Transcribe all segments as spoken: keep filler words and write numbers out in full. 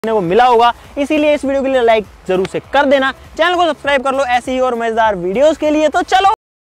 को मिला होगा, इसीलिए इस वीडियो के लिए लाइक जरूर से कर देना। चैनल को सब्सक्राइब कर लो ऐसी ही और मजेदार वीडियोस के लिए। तो चलो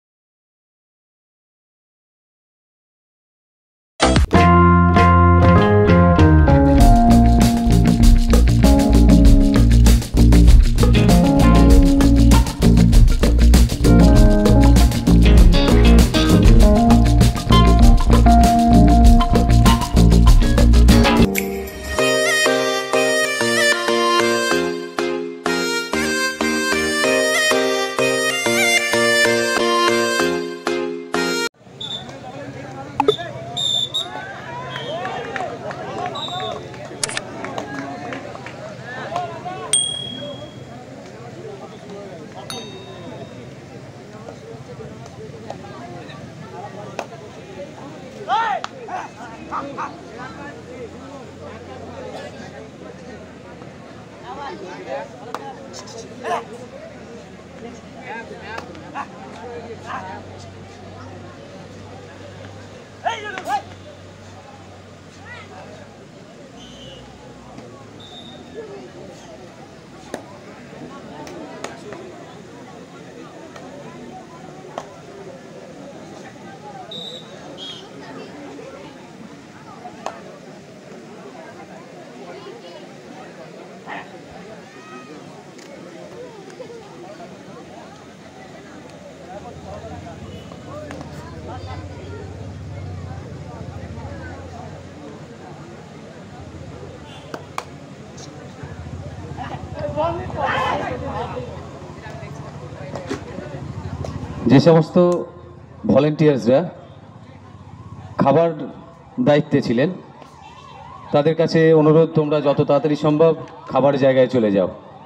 যে সমস্ত ভলেন্টিয়ার্সরা খাবার দায়িত্বে ছিলেন তাদের কাছে অনুরোধ, তোমরা যত তাড়াতাড়ি সম্ভব খাবার জায়গায় চলে যাও।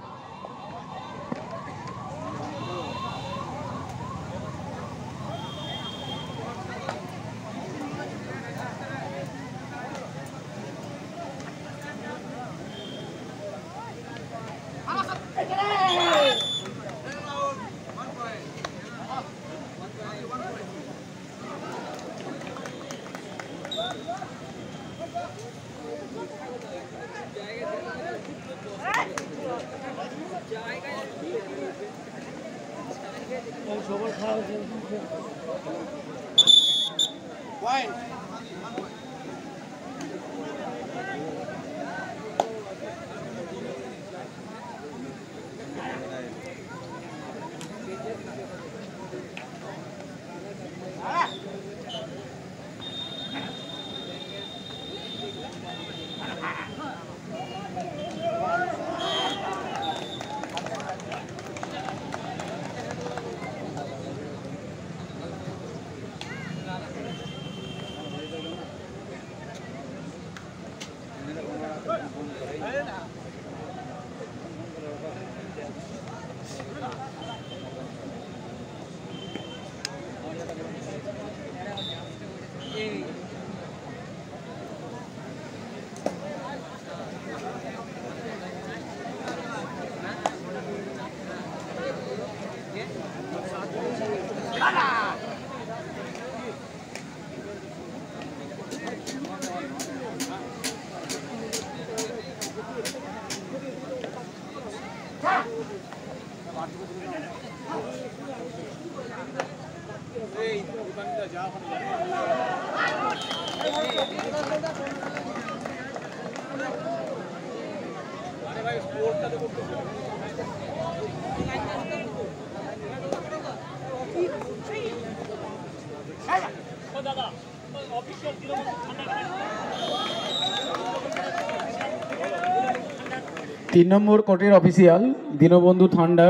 তিন নম্বর কোর্টের অফিসিয়াল দীনবন্ধু থান্ডার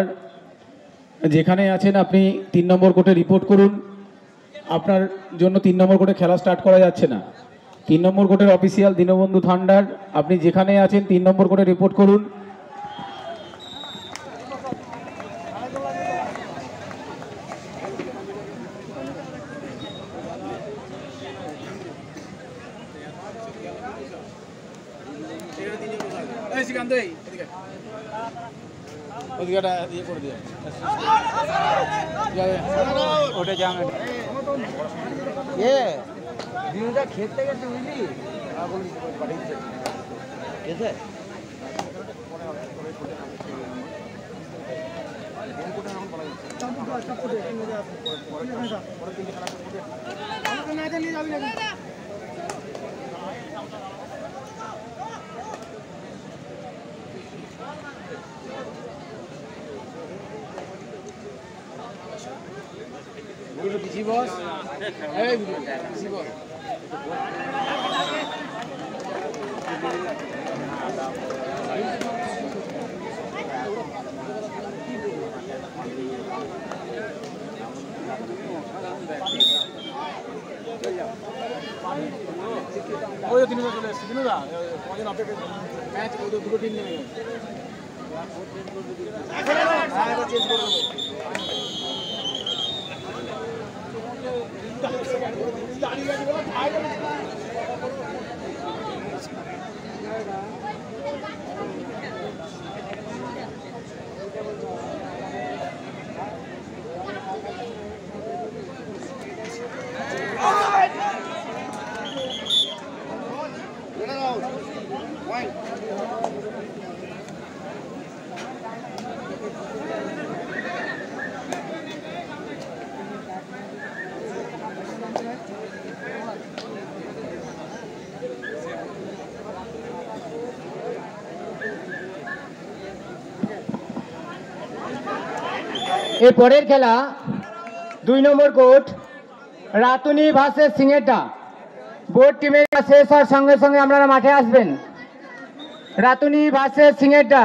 যেখানে আছেন আপনি তিন নম্বর কোর্টে রিপোর্ট করুন। আপনার জন্য তিন নম্বর কোর্টে খেলা স্টার্ট করা যাচ্ছে না। তিন নম্বর কোর্টের অফিসিয়াল দীনবন্ধু থান্ডার আপনি যেখানে আছেন তিন নম্বর কোর্টে রিপোর্ট করুন। ওটা জানা এ দিনটা খেতে গেছে বুঝলি পাঠিয়েছে ঠিক আছে। বিজি বস এই বিজি বস ওই দিন চলে এসেছে দিনু দা তোমাদের অপেক্ষা ম্যাচ ওই দুটো টিম নেমে গেছে হ্যাঁ এবার চেঞ্জ করে দেবো এর পরের খেলা দুই number court Ratuni versus Singheta. Board টিমের শেষ হওয়ার সঙ্গে সঙ্গে আপনারা মাঠে আসবেন। রাতুনি ভার্সেস সিংহেটা।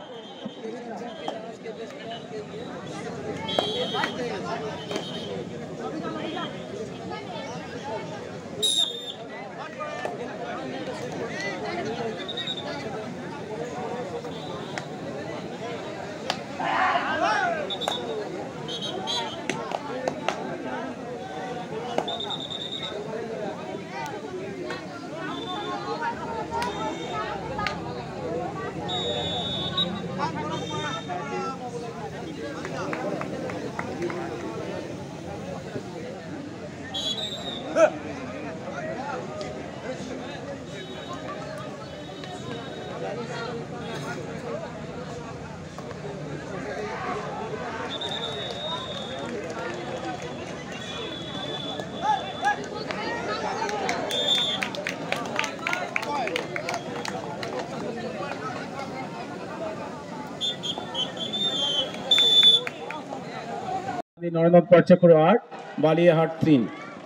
নরেন্দ্র পারচক্র আট বালিয়াহাট তিন।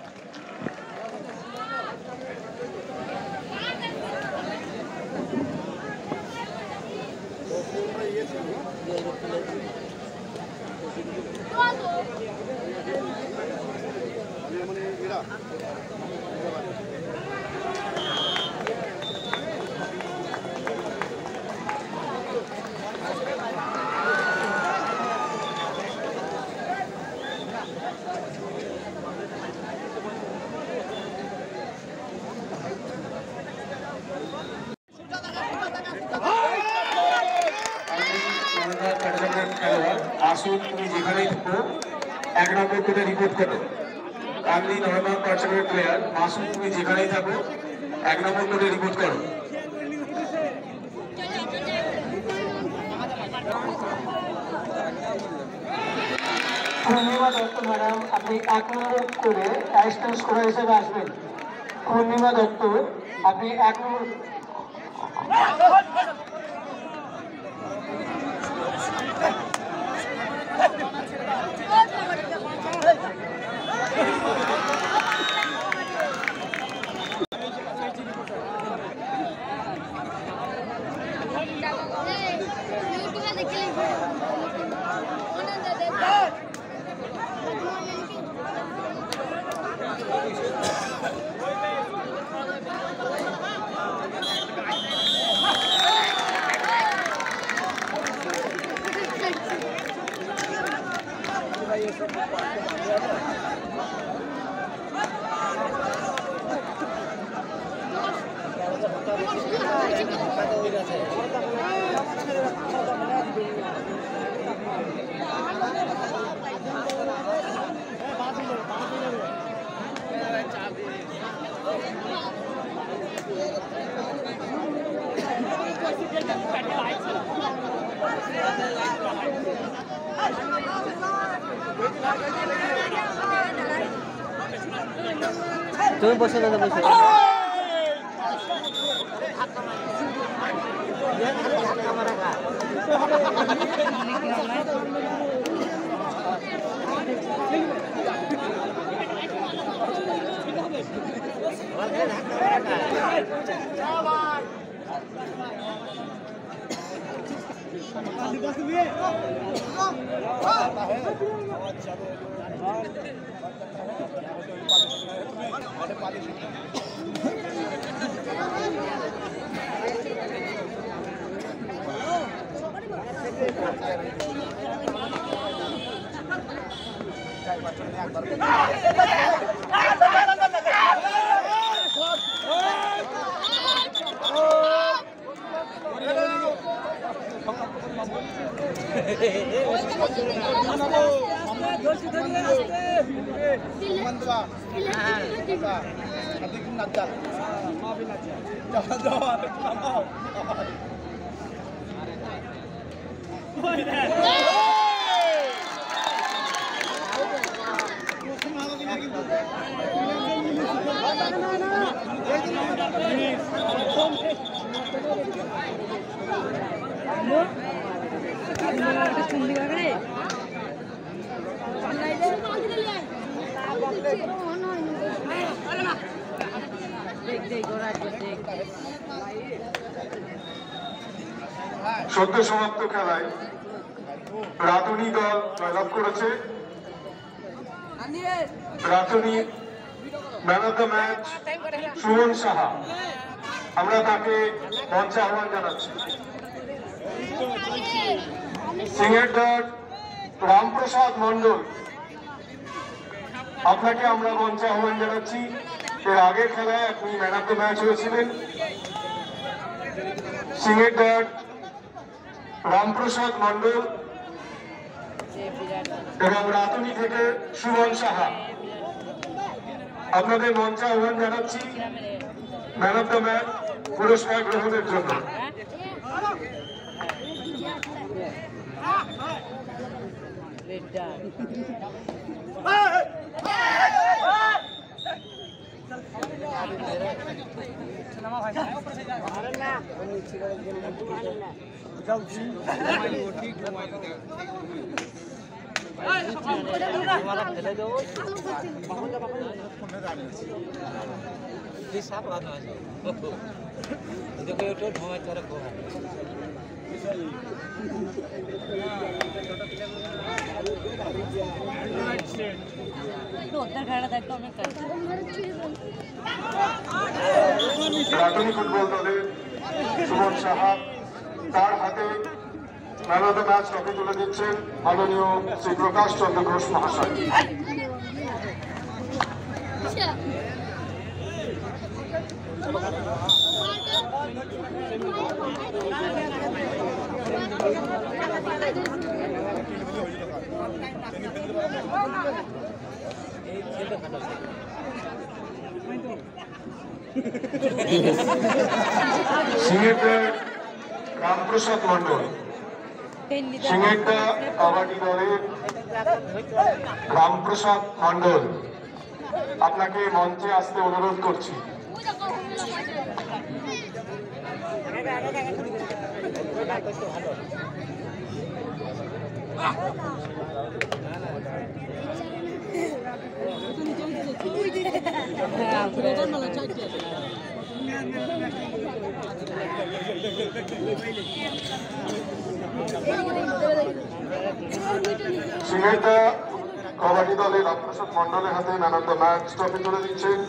আসুন তুমি যেখানেই থাকো এক নম্বর করে রিপোর্ট করো। কামলি নর্মাল পার্সোনাল প্লেয়ার আসুন তুমি যেখানেই থাকো এক নম্বর করে রিপোর্ট করো। পূর্ণিমা দত্ত ম্যাডাম আপনি এক নম্বর করে অ্যাসিস্ট্যান্ট স্কোরার হিসেবে আসবেন। পূর্ণিমা দত্ত আপনি এক নম্বর তুমি বসে দাদা বসে সদ্য সমাপ্ত খেলায় রাতুনি দল জয়লাভ করেছে। Ratuni man of the match Suman Saha, আমরা তাকে মঞ্চে আহ্বান জানাচ্ছি। সিঙ্গেরদার রামপ্রসাদ মন্ডল, আপনাকে আমরা মঞ্চে আহ্বান জানাচ্ছি। এর আগের খেলায় আপনি ম্যান অফ দ্য ম্যাচ হয়েছিলেন। সিঙ্গেরদার রামপ্রসাদ মন্ডল এবং রাতুনি থেকে সুমন সাহা, আপনাদের মঞ্চে আহ্বান জানাচ্ছি ম্যান অফ দ্য ম্যাচ পুরস্কার গ্রহণের জন্য। রাতুনি ফুটবল দলের সুমন সাহা তার হাতে man of the match trophy তুলে দিচ্ছেন মাননীয় শ্রী প্রকাশ চন্দ্র ঘোষ মহাশয়। সিঙ্গেরদার রামপ্রসাদ মন্ডল, সিঙ্গেরদা কাবাডি দলের রামপ্রসাদ মন্ডল, আপনাকে মঞ্চে আসতে অনুরোধ করছি। সিঙ্গেরদা কাবাডি দলের রামপ্রসাদ মন্ডলের হাতে man of the match trophy তুলে দিচ্ছেন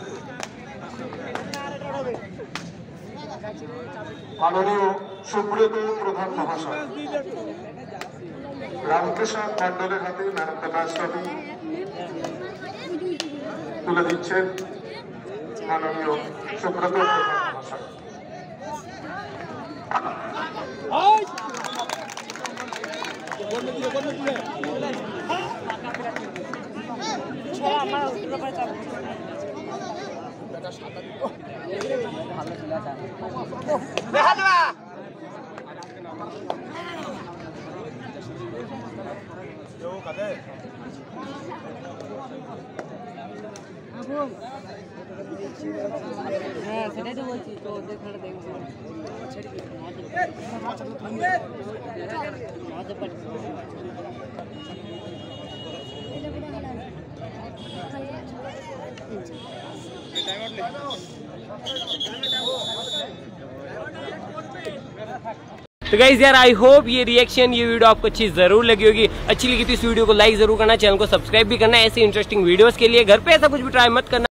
মাননীয় সুব্রত প্রধান মহাশয়। রামপ্রসাদ মন্ডলের হাতে man of the match trophy তুলে দিচ্ছেন মাননীয় সুব্রত প্রধান মহাশয়। तो गाइस यार आई होप ये रिएक्शन ये वीडियो आपको अच्छी जरूर लगी होगी। अच्छी लगी तो इस वीडियो को लाइक जरूर करना, चैनल को सब्सक्राइब भी करना। ऐसे इंटरेस्टिंग वीडियोस के लिए घर पे ऐसा कुछ भी ट्राई मत करना।